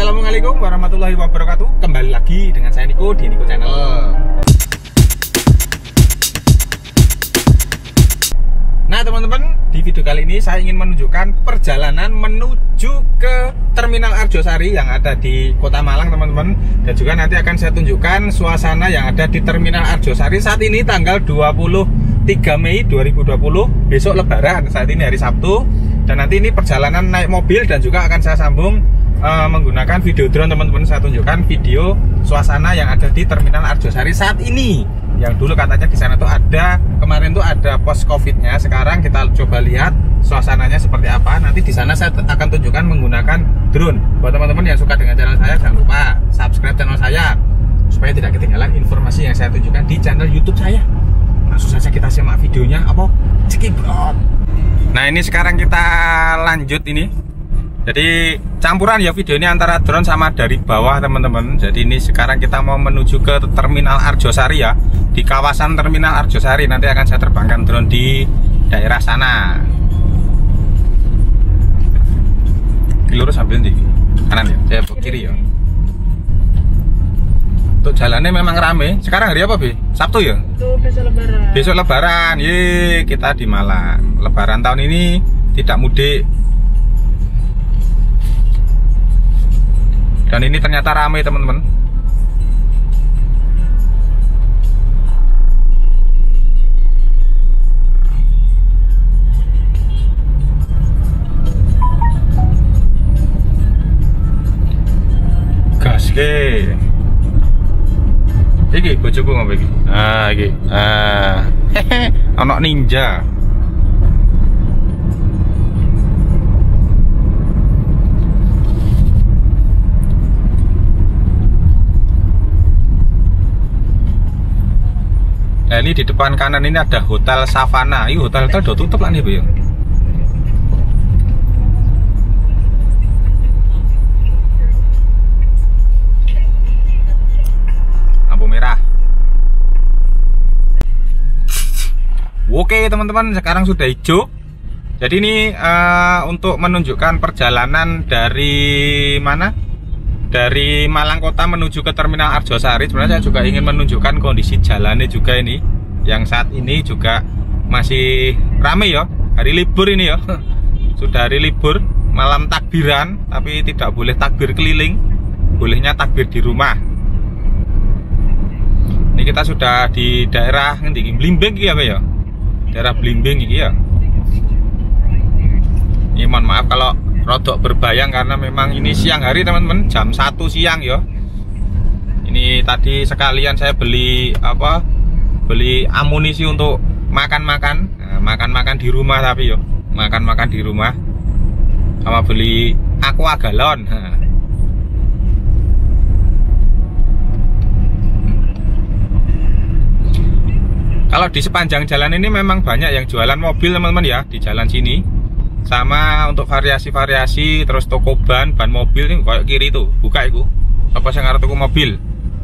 Assalamualaikum warahmatullahi wabarakatuh. Kembali lagi dengan saya Niko di Niko Channel. Nah teman-teman, di video kali ini saya ingin menunjukkan perjalanan menuju ke Terminal Arjosari yang ada di Kota Malang teman-teman. Dan juga nanti akan saya tunjukkan suasana yang ada di Terminal Arjosari saat ini tanggal 23 Mei 2020. Besok Lebaran, saat ini hari Sabtu. Dan nanti ini perjalanan naik mobil dan juga akan saya sambung menggunakan video drone teman-teman. Saya tunjukkan video suasana yang ada di Terminal Arjosari saat ini. Yang dulu katanya di sana tuh ada, kemarin tuh ada pos COVID-nya. Sekarang kita coba lihat suasananya seperti apa. Nanti di sana saya akan tunjukkan menggunakan drone. Buat teman-teman yang suka dengan channel saya, jangan lupa subscribe channel saya supaya tidak ketinggalan informasi yang saya tunjukkan di channel YouTube saya. Langsung saja kita simak videonya. Apa? Cekibrot. Nah ini sekarang kita lanjut ini. Jadi campuran ya video ini antara drone sama dari bawah teman-teman. Jadi ini sekarang kita mau menuju ke Terminal Arjosari ya. Di kawasan Terminal Arjosari nanti akan saya terbangkan drone di daerah sana. Lurus sambil di kanan ya, saya ke kiri ya. Untuk jalannya memang rame. Sekarang hari apa, Bi? Sabtu ya? Itu besok Lebaran. Besok Lebaran. Ye, kita di Malang. Lebaran tahun ini tidak mudik. Dan ini ternyata ramai teman-teman. Gas ke. Iki bojoku ngapa iki? Ah iki. Anak ninja. Nah ini di depan kanan ini ada Hotel Savana. Ini hotel udah tutup lah nih Bu ya. Lampu merah. Oke teman-teman, sekarang sudah hijau. Jadi ini untuk menunjukkan perjalanan dari mana? Dari Malang Kota menuju ke Terminal Arjosari. Sebenarnya saya juga ingin menunjukkan kondisi jalannya juga ini, yang saat ini juga masih ramai ya. Hari libur ini ya. Sudah hari libur, malam takbiran, tapi tidak boleh takbir keliling, bolehnya takbir di rumah. Ini kita sudah di daerah Blimbing ya, Pak ya. Daerah Blimbing ini ya. Ini mohon maaf kalau rodok berbayang karena memang ini siang hari teman-teman, jam 1 siang ya. Ini tadi sekalian saya beli beli amunisi untuk makan-makan. Nah, makan-makan di rumah tapi ya, makan-makan di rumah. Sama beli aqua galon. Nah. Kalau di sepanjang jalan ini memang banyak yang jualan mobil teman-teman ya, di jalan sini. Sama untuk variasi-variasi, terus toko ban mobil ini kayak kiri itu buka itu apa sih ngarep toko mobil.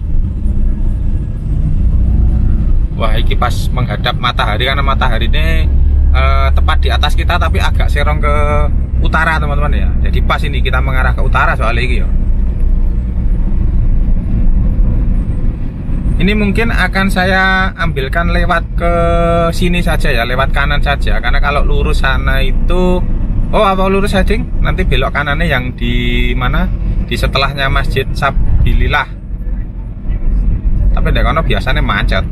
Wah ini pas menghadap matahari karena matahari ini tepat di atas kita tapi agak serong ke utara teman-teman ya. Jadi pas ini kita mengarah ke utara soalnya ini ya. Ini mungkin akan saya ambilkan lewat ke sini saja ya, lewat kanan saja. Karena kalau lurus sana itu, apa lurus saja, nanti belok kanannya yang di mana? Di setelahnya Masjid Sabilillah. Tapi dek kono biasanya macet.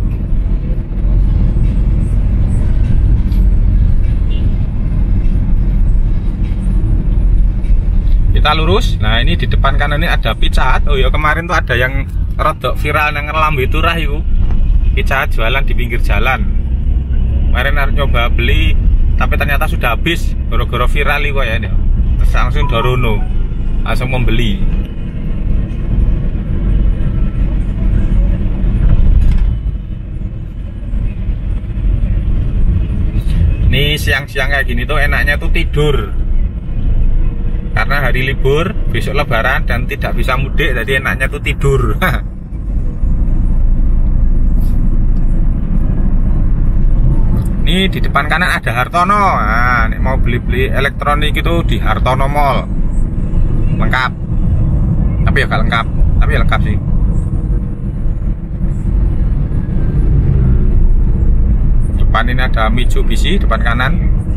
Kita lurus. Nah ini di depan kanan ini ada Pizza Hut. Oh ya kemarin tuh ada yang rodok viral yang lambe turah itu. Pizza Hut jualan di pinggir jalan. Kemarin harus nyoba beli tapi ternyata sudah habis. Gara-gara viral itu ya ini. Terus langsung dorono, langsung membeli. Nih siang-siang kayak gini tuh enaknya tuh tidur. Karena hari libur, besok Lebaran dan tidak bisa mudik, jadi enaknya tuh tidur. Ini di depan kanan ada Hartono. Nah, ini mau beli-beli elektronik itu di Hartono Mall. Lengkap. Tapi ya gak lengkap, tapi ya lengkap sih. Depan ini ada Mitsubishi depan kanan.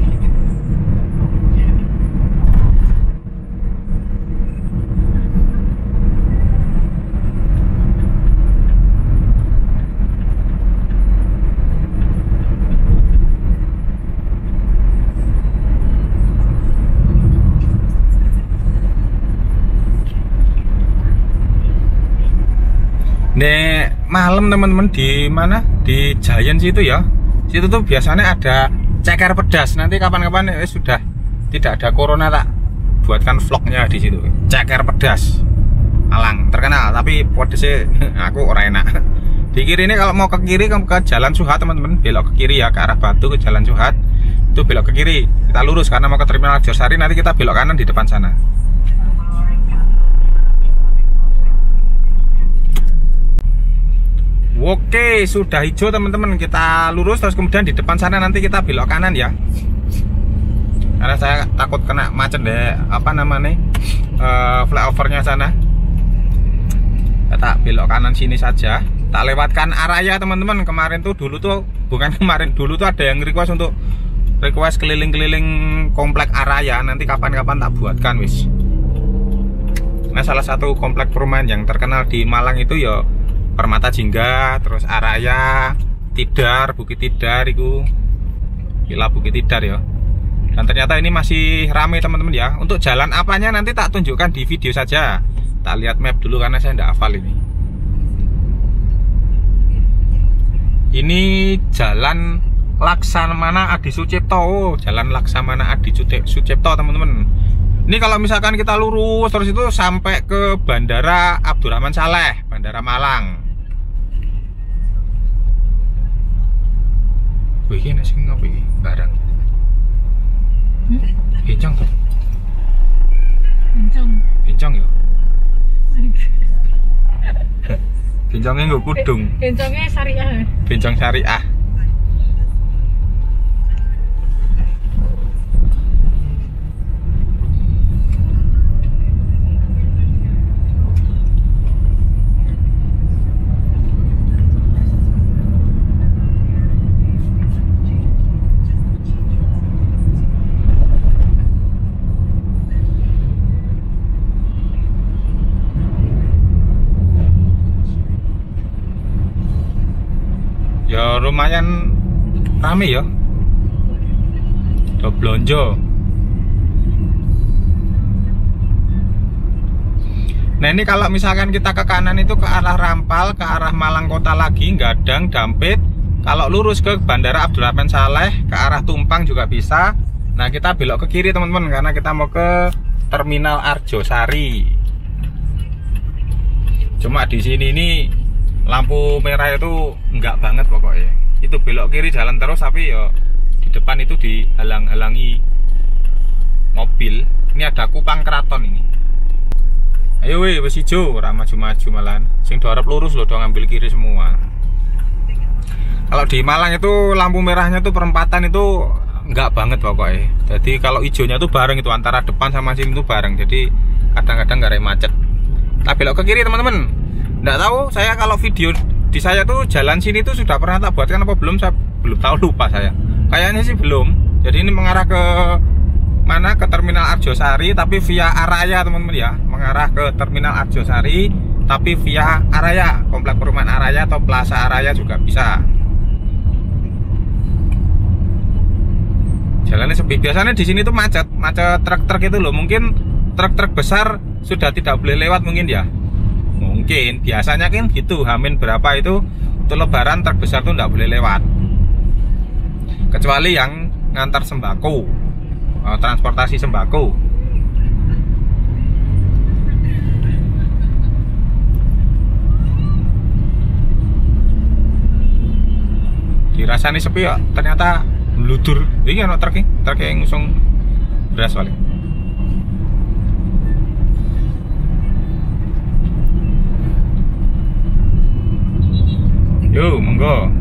Nek malam teman-teman di mana? Di Giant situ ya. Situ tuh biasanya ada ceker pedas. Nanti kapan-kapan sudah tidak ada corona tak buatkan vlognya di situ. Ceker pedas Malang terkenal, tapi pedasnya aku orang enak. Di kiri ini kalau mau ke kiri ke Jalan Suhat teman-teman, belok ke kiri ya ke arah Batu ke Jalan Suhat. Itu belok ke kiri. Kita lurus karena mau ke Terminal Arjosari, nanti kita belok kanan di depan sana. Oke, sudah hijau teman-teman. Kita lurus terus kemudian di depan sana nanti kita belok kanan ya. Karena saya takut kena macet deh, apa namanya, flyovernya sana. Kita belok kanan sini saja. Tak lewatkan Araya teman-teman. Kemarin tuh dulu tuh, bukan kemarin, dulu tuh ada yang request untuk keliling-keliling komplek Araya. Nanti kapan-kapan tak buatkan wis. Nah, salah satu komplek perumahan yang terkenal di Malang itu ya Permata Jingga, terus Araya, Tidar, Bukit Tidar itu, Villa Bukit Tidar ya. Dan ternyata ini masih ramai teman-teman ya. Untuk jalan apanya nanti tak tunjukkan di video saja. Tak lihat map dulu karena saya tidak hafal ini. Ini Jalan Laksamana Adi Sucipto. Oh, Jalan Laksamana Adi Sucipto teman-teman. Ini kalau misalkan kita lurus terus itu sampai ke Bandara Abdurrahman Saleh, Bandara Malang. Wih, ini nasi ngopi barang. Bincang tuh. Bincang ya. Bincangnya nggak kudung. Bincangnya syariah. Bincang syariah. Ya lumayan rame ya. Udah belanja. Nah ini kalau misalkan kita ke kanan itu ke arah Rampal, ke arah Malang Kota lagi, Gadang, Dampit. Kalau lurus ke Bandara Abdurrahman Saleh, ke arah Tumpang juga bisa. Nah kita belok ke kiri teman-teman karena kita mau ke Terminal Arjosari. Cuma di sini ini lampu merah itu enggak banget pokoknya. Itu belok kiri jalan terus, tapi ya di depan itu dihalang-halangi mobil. Ini ada Kupang Keraton ini. Ayo weh, wis ijo, ora maju-maju malahan. Sing do arep lurus loh, do ngambil kiri semua. Kalau di Malang itu lampu merahnya tuh perempatan itu enggak banget pokoknya. Jadi kalau hijaunya tuh bareng itu antara depan sama sini tuh bareng. Jadi kadang-kadang nggak macet. Nah belok ke kiri teman-teman. Nggak tahu saya kalau video di saya tuh jalan sini tuh sudah pernah tak buatkan apa belum, saya belum tahu, lupa saya. Kayaknya sih belum. Jadi ini mengarah ke mana? Ke Terminal Arjosari tapi via Araya teman-teman ya. Mengarah ke Terminal Arjosari tapi via Araya, komplek perumahan Araya atau Plaza Araya juga bisa. Jalannya sepi. Biasanya di sini tuh macet truk-truk itu loh. Mungkin truk-truk besar sudah tidak boleh lewat mungkin ya. Mungkin biasanya kan gitu, Hamin berapa itu untuk lebaran truk besar tuh nggak boleh lewat, kecuali yang ngantar sembako, transportasi sembako. Dirasani sepi ya, ternyata meludur. Ini ada truk yang ngusung beras balik. Yo, monggo.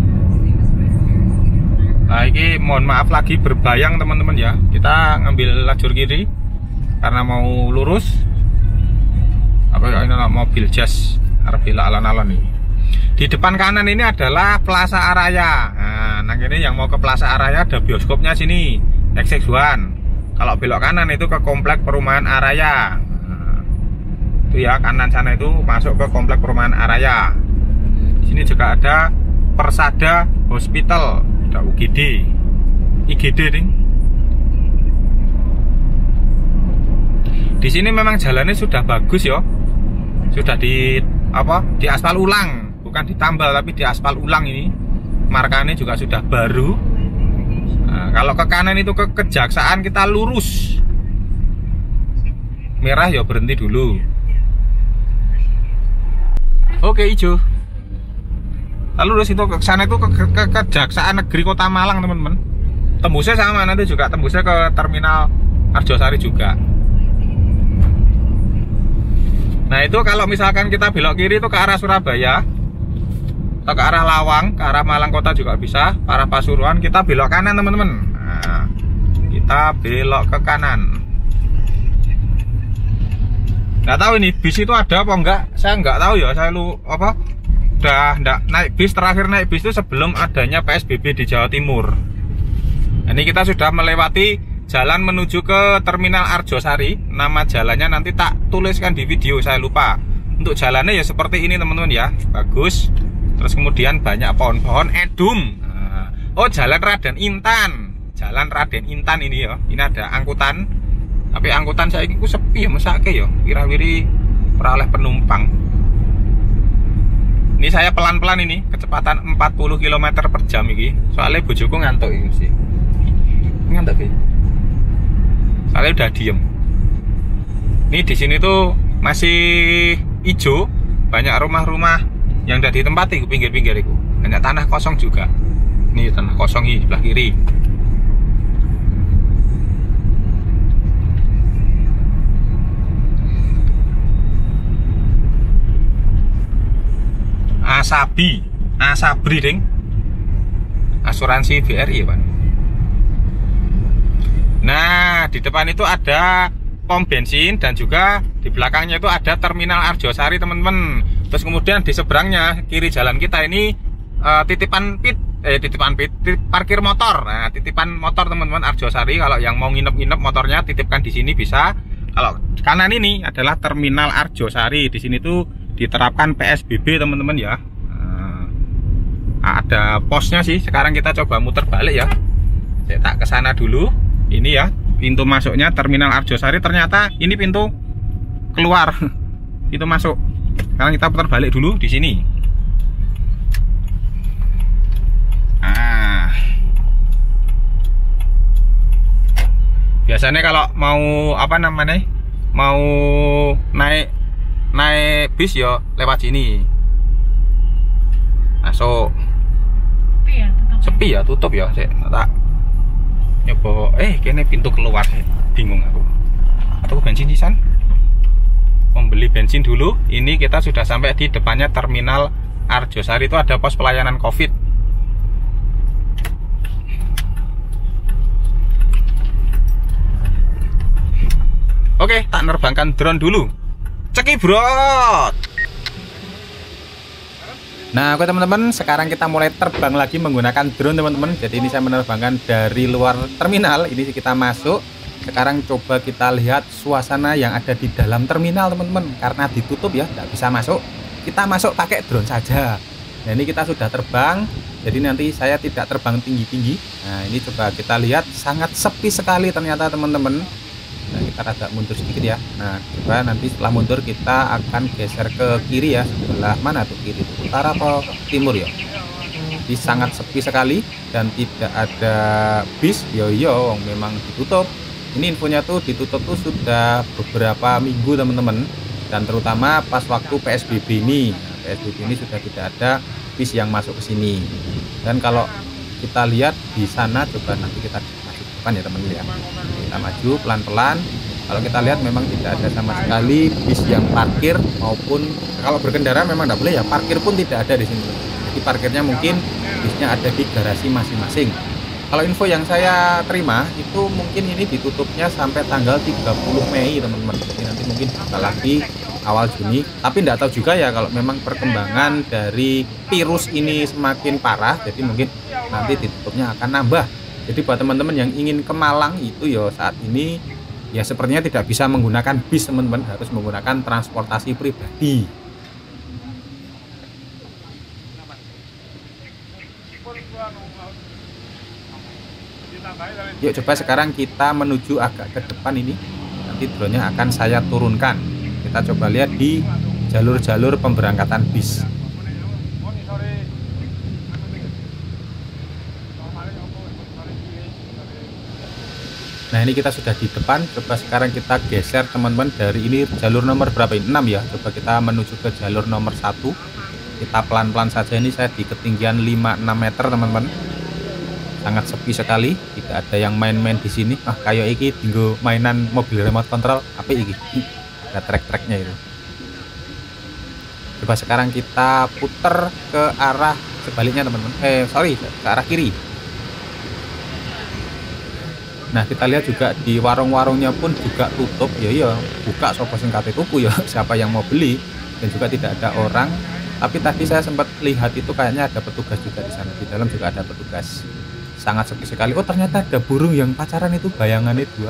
Nah, ini mohon maaf lagi berbayang teman-teman ya. Kita ngambil lajur kiri karena mau lurus. apa ya, ini mobil jazz arep belok alon-alon nih. Di depan kanan ini adalah Plaza Araya. Nah ini yang mau ke Plaza Araya ada bioskopnya sini, XX1. Kalau belok kanan itu ke komplek perumahan Araya. Itu ya, kanan sana itu masuk ke komplek perumahan Araya. Di sini juga ada Persada Hospital, ada UGD, IGD nih. Di sini memang jalannya sudah bagus ya, sudah di aspal ulang. Bukan ditambal tapi di aspal ulang ini. Markanya juga sudah baru. Nah, kalau ke kanan itu ke Kejaksaan kita lurus. Merah ya berhenti dulu. Oke, hijau. Lalu lurus itu ke sana itu ke Kejaksaan Negeri Kota Malang, teman-teman. Tembusnya sama, nanti juga tembusnya ke Terminal Arjosari juga. Nah, itu kalau misalkan kita belok kiri itu ke arah Surabaya, atau ke arah Lawang, ke arah Malang Kota juga bisa, ke arah Pasuruan, kita belok kanan, teman-teman. Nah, kita belok ke kanan. Nggak tahu ini bis itu ada apa enggak, saya nggak tahu ya. Saya udah enggak naik bis, terakhir naik bis itu sebelum adanya PSBB di Jawa Timur. Ini kita sudah melewati jalan menuju ke Terminal Arjosari. Nama jalannya nanti tak tuliskan di video, saya lupa. Untuk jalannya ya seperti ini, teman-teman ya, bagus. Terus kemudian banyak pohon-pohon edum. Oh, Jalan Raden Intan. Jalan Raden Intan ini ya. Ini ada angkutan. Tapi angkutan saya ini sepi ya, mesake ya. Wira-wiri peroleh penumpang. Ini saya pelan-pelan ini, kecepatan 40 km per jam ini. Soalnya bojoku ngantuk ini sih. Ngantuk sih. Soalnya udah diem. Ini di sini tuh masih hijau, banyak rumah-rumah yang udah ditempati ke pinggir-pinggir itu. Banyak tanah kosong juga. Ini tanah kosong di sebelah kiri. Asabri ding. Asuransi BRI ya, Pak. Nah, di depan itu ada pom bensin dan juga di belakangnya itu ada Terminal Arjosari, teman-teman. Terus kemudian di seberangnya kiri jalan kita ini titipan parkir motor. Nah, titipan motor, teman-teman, Arjosari. Kalau yang mau nginep-nginep motornya titipkan di sini bisa. Kalau kanan ini adalah Terminal Arjosari. Di sini tuh diterapkan PSBB, teman-teman ya. Ada posnya sih. Sekarang kita coba muter balik ya. Saya tak ke sana dulu. Ini ya pintu masuknya Terminal Arjosari. Ternyata ini pintu keluar. Pintu masuk. Sekarang kita putar balik dulu di sini. Nah, biasanya kalau mau mau naik bis ya lewat sini. Masuk. Sepi ya, tutup ya. Saya tak nyoba. Kayaknya pintu keluar. Bingung aku. Atau bensin sisan? Membeli bensin dulu. Ini kita sudah sampai di depannya Terminal Arjosari. Itu ada pos pelayanan COVID. Oke, tak nerbangkan drone dulu. Cekibrot. Nah, oke teman-teman, sekarang kita mulai terbang lagi menggunakan drone, teman-teman. Jadi ini saya menerbangkan dari luar terminal. Ini kita masuk. Sekarang coba kita lihat suasana yang ada di dalam terminal, teman-teman. Karena ditutup ya, tidak bisa masuk. Kita masuk pakai drone saja. Nah, ini kita sudah terbang. Jadi nanti saya tidak terbang tinggi-tinggi. Nah, ini coba kita lihat, sangat sepi sekali ternyata, teman-teman. Nah, kita agak mundur sedikit ya. Nah, coba nanti setelah mundur kita akan geser ke kiri ya. Sebelah mana tuh kiri? Utara atau timur ya? Jadi sangat sepi sekali dan tidak ada bis. Yo memang ditutup. Ini infonya tuh ditutup tuh sudah beberapa minggu, teman-teman. Dan terutama pas waktu PSBB ini. Nah, PSBB ini sudah tidak ada bis yang masuk ke sini. Dan kalau kita lihat di sana, coba nanti kita maju ke depan ya, teman-teman ya. Kita maju pelan-pelan. Kalau kita lihat memang tidak ada sama sekali bis yang parkir, maupun kalau berkendara memang tidak boleh ya, parkir pun tidak ada di sini. Jadi parkirnya mungkin bisnya ada di garasi masing-masing. Kalau info yang saya terima itu mungkin ini ditutupnya sampai tanggal 30 Mei, teman-teman. Jadi nanti mungkin buka lagi awal Juni. Tapi tidak tahu juga ya kalau memang perkembangan dari virus ini semakin parah, jadi mungkin nanti ditutupnya akan nambah. Jadi buat teman-teman yang ingin ke Malang itu ya saat ini ya sepertinya tidak bisa menggunakan bis teman-teman, harus menggunakan transportasi pribadi. Yuk coba sekarang kita menuju agak ke depan ini, nanti drone-nya akan saya turunkan. Kita coba lihat di jalur-jalur pemberangkatan bis. Nah ini kita sudah di depan, coba sekarang kita geser teman-teman dari ini jalur nomor berapa ini? 6 ya, coba kita menuju ke jalur nomor 1. Kita pelan-pelan saja, ini saya di ketinggian 5-6 meter teman-teman. Sangat sepi sekali, tidak ada yang main-main di sini. Kayak iki tinggal mainan mobil remote control, apa iki? Ada trek-treknya itu. Coba sekarang kita putar ke arah sebaliknya teman-teman. Ke arah kiri. Nah kita lihat juga di warung-warungnya pun juga tutup. Ya buka sopo sing kate tuku ya, siapa yang mau beli, dan juga tidak ada orang. Tapi tadi saya sempat lihat itu kayaknya ada petugas juga di sana, di dalam juga ada petugas. Sangat sepi sekali. Oh ternyata ada burung yang pacaran itu, bayangannya 2.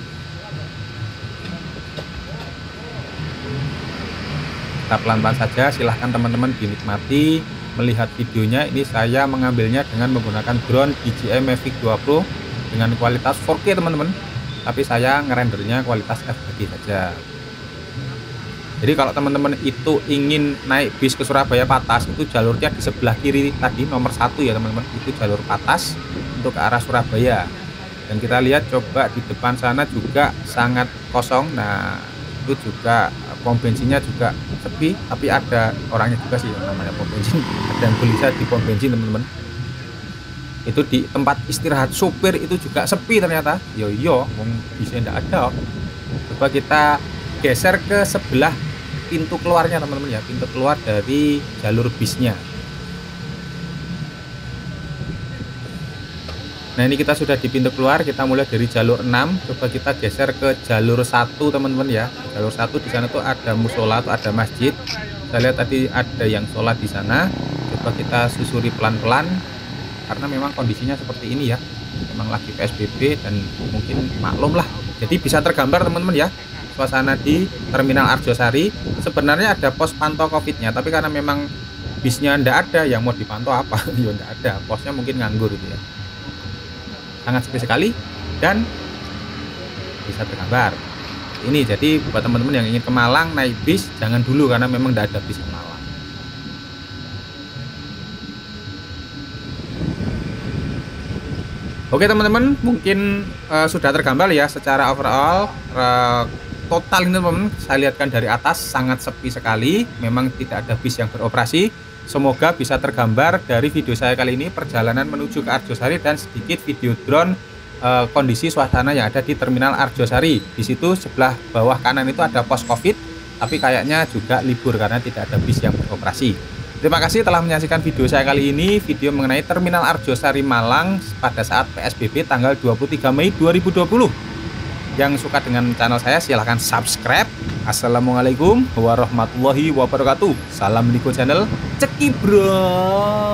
Kita pelan-pelan saja, silahkan teman-teman dinikmati melihat videonya. Ini saya mengambilnya dengan menggunakan drone DJI Mavic 2 Pro dengan kualitas 4K teman-teman, tapi saya ngerendernya kualitas FHD saja. Jadi kalau teman-teman itu ingin naik bis ke Surabaya Patas, itu jalurnya di sebelah kiri tadi nomor 1 ya teman-teman, itu jalur Patas untuk ke arah Surabaya. Dan kita lihat coba di depan sana juga sangat kosong. Nah itu juga pom bensinnya juga sepi, tapi ada orangnya juga sih yang namanya pom bensin, ada yang gelisah di pom bensin teman-teman. Itu di tempat istirahat supir itu juga sepi ternyata. Yo bisa ndak ada. Coba kita geser ke sebelah pintu keluarnya teman-teman ya, pintu keluar dari jalur bisnya. Nah ini kita sudah di pintu keluar, kita mulai dari jalur 6. Coba kita geser ke jalur 1 teman-teman ya. Jalur 1 di sana tuh ada musola atau ada masjid. Saya lihat tadi ada yang sholat di sana. Coba kita susuri pelan-pelan, karena memang kondisinya seperti ini ya, memang lagi PSBB dan mungkin maklum lah. Jadi bisa tergambar teman-teman ya suasana di Terminal Arjosari. Sebenarnya ada pos pantau COVID-nya, tapi karena memang bisnya ndak ada, yang mau dipantau apa? Ya ndak ada, posnya mungkin nganggur gitu ya. Sangat sepi sekali dan bisa tergambar ini. Jadi buat teman-teman yang ingin ke Malang naik bis, jangan dulu karena memang ndak ada bis ke Malang. Oke teman-teman, mungkin sudah tergambar ya secara overall. Total ini teman-teman, saya lihatkan dari atas sangat sepi sekali, memang tidak ada bis yang beroperasi. Semoga bisa tergambar dari video saya kali ini perjalanan menuju ke Arjosari dan sedikit video drone kondisi suasana yang ada di Terminal Arjosari. Di situ sebelah bawah kanan itu ada pos COVID, tapi kayaknya juga libur karena tidak ada bis yang beroperasi. Terima kasih telah menyaksikan video saya kali ini, video mengenai Terminal Arjosari Malang pada saat PSBB tanggal 23 Mei 2020. Yang suka dengan channel saya silahkan subscribe. Assalamualaikum warahmatullahi wabarakatuh. Salam Liko Channel, cekibro.